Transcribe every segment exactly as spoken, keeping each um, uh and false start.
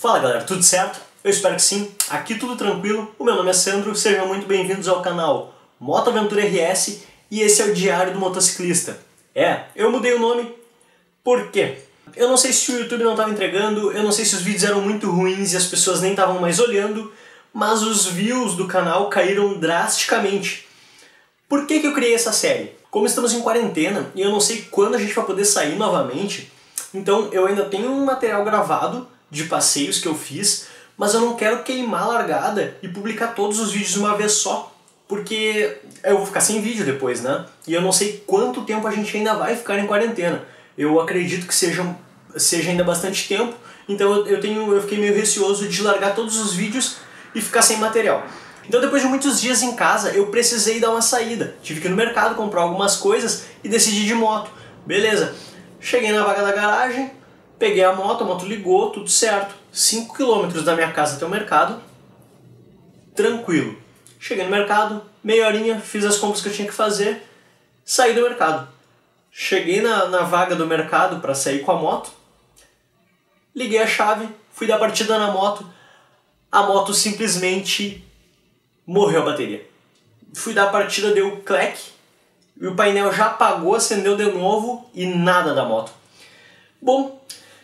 Fala galera, tudo certo? Eu espero que sim, aqui tudo tranquilo, o meu nome é Sandro, sejam muito bem-vindos ao canal Moto Aventura R S e esse é o Diário do Motociclista. É, eu mudei o nome, por quê? Eu não sei se o YouTube não estava entregando, eu não sei se os vídeos eram muito ruins e as pessoas nem estavam mais olhando, mas os views do canal caíram drasticamente. Por que que eu criei essa série? Como estamos em quarentena e eu não sei quando a gente vai poder sair novamente, então eu ainda tenho um material gravado de passeios que eu fiz, mas eu não quero queimar a largada e publicar todos os vídeos de uma vez só, porque eu vou ficar sem vídeo depois, né? E eu não sei quanto tempo a gente ainda vai ficar em quarentena. Eu acredito que seja, seja ainda bastante tempo, então eu, tenho, eu fiquei meio receoso de largar todos os vídeos e ficar sem material. Então depois de muitos dias em casa, eu precisei dar uma saída. Tive que ir no mercado comprar algumas coisas e decidi de moto. Beleza, cheguei na vaga da garagem, peguei a moto, a moto ligou, tudo certo. cinco quilômetros da minha casa até o mercado, tranquilo. Cheguei no mercado, meia horinha, fiz as compras que eu tinha que fazer, saí do mercado. Cheguei na, na vaga do mercado para sair com a moto, liguei a chave, fui dar partida na moto, a moto simplesmente morreu a bateria. Fui dar a partida, deu clack, e o painel já apagou, acendeu de novo e nada da moto. Bom,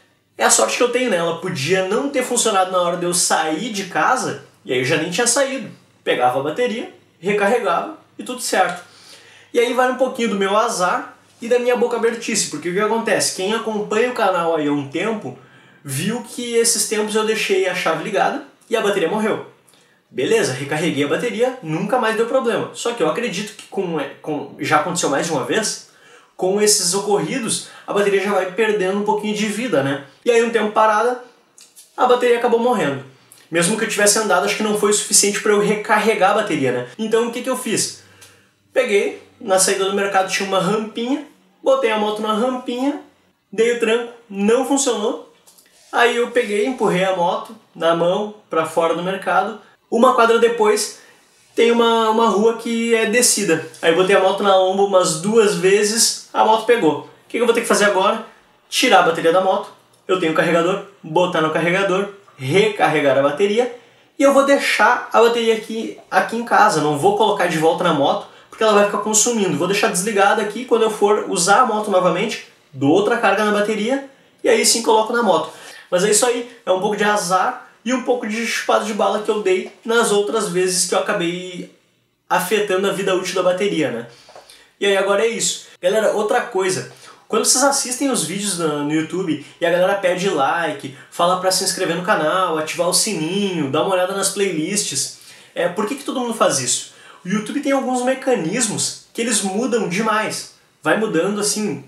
é a sorte que eu tenho, né? Ela podia não ter funcionado na hora de eu sair de casa, e aí eu já nem tinha saído. Pegava a bateria, recarregava e tudo certo. E aí vai um pouquinho do meu azar e da minha boca abertice, porque o que acontece? Quem acompanha o canal aí há um tempo, viu que esses tempos eu deixei a chave ligada e a bateria morreu. Beleza, recarreguei a bateria, nunca mais deu problema. Só que eu acredito que com, com, já aconteceu mais de uma vez, com esses ocorridos, a bateria já vai perdendo um pouquinho de vida, né? E aí um tempo parada, a bateria acabou morrendo. Mesmo que eu tivesse andado, acho que não foi o suficiente para eu recarregar a bateria, né? Então o que que eu fiz? Peguei, na saída do mercado tinha uma rampinha, botei a moto na rampinha, dei o tranco, não funcionou. Aí eu peguei, empurrei a moto na mão para fora do mercado. Uma quadra depois tem uma, uma rua que é descida. Aí eu botei a moto na lomba umas duas vezes, a moto pegou. O que eu vou ter que fazer agora? Tirar a bateria da moto. Eu tenho o carregador, botar no carregador, recarregar a bateria e eu vou deixar a bateria aqui, aqui em casa. Não vou colocar de volta na moto porque ela vai ficar consumindo. Vou deixar desligada aqui, quando eu for usar a moto novamente, dou outra carga na bateria e aí sim coloco na moto. Mas é isso aí, é um pouco de azar e um pouco de chupado de bala que eu dei nas outras vezes que eu acabei afetando a vida útil da bateria, né? E aí agora é isso. Galera, outra coisa, quando vocês assistem os vídeos no YouTube e a galera pede like, fala pra se inscrever no canal, ativar o sininho, dar uma olhada nas playlists, é, por que que todo mundo faz isso? O YouTube tem alguns mecanismos que eles mudam demais. Vai mudando assim,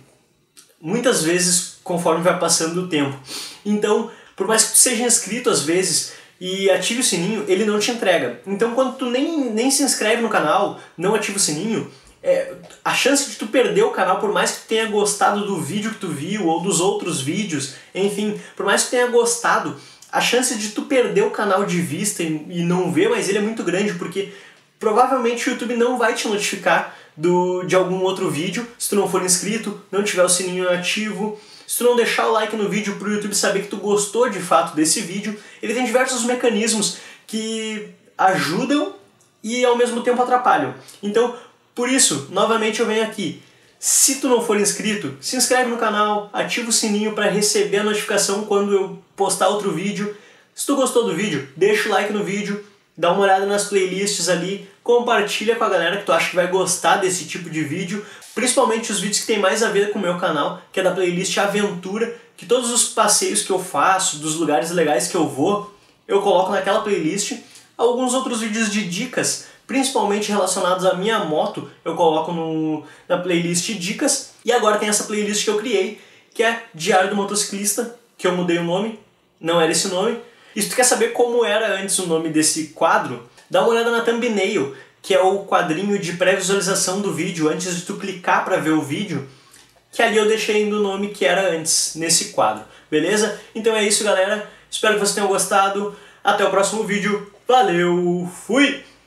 muitas vezes conforme vai passando o tempo. Então, por mais que tu seja inscrito às vezes e ative o sininho, ele não te entrega. Então quando tu nem, nem se inscreve no canal, não ativa o sininho, é, a chance de tu perder o canal, por mais que tu tenha gostado do vídeo que tu viu ou dos outros vídeos, enfim, por mais que tu tenha gostado, a chance de tu perder o canal de vista e, e não ver mais ele é muito grande, porque provavelmente o YouTube não vai te notificar do, de algum outro vídeo se tu não for inscrito, não tiver o sininho ativo. Se tu não deixar o like no vídeo para o YouTube saber que tu gostou de fato desse vídeo, ele tem diversos mecanismos que ajudam e ao mesmo tempo atrapalham. Então, por isso, novamente eu venho aqui. Se tu não for inscrito, se inscreve no canal, ativa o sininho para receber a notificação quando eu postar outro vídeo. Se tu gostou do vídeo, deixa o like no vídeo, dá uma olhada nas playlists ali, compartilha com a galera que tu acha que vai gostar desse tipo de vídeo. Principalmente os vídeos que tem mais a ver com o meu canal, que é da playlist Aventura, que todos os passeios que eu faço, dos lugares legais que eu vou, eu coloco naquela playlist. Alguns outros vídeos de dicas, principalmente relacionados à minha moto, eu coloco no, na playlist Dicas. E agora tem essa playlist que eu criei, que é Diário do Motociclista, que eu mudei o nome, não era esse nome. E se tu quer saber como era antes o nome desse quadro, dá uma olhada na thumbnail, que é o quadrinho de pré-visualização do vídeo, antes de tu clicar para ver o vídeo, que ali eu deixei ainda o nome que era antes, nesse quadro, beleza? Então é isso, galera, espero que vocês tenham gostado, até o próximo vídeo, valeu, fui!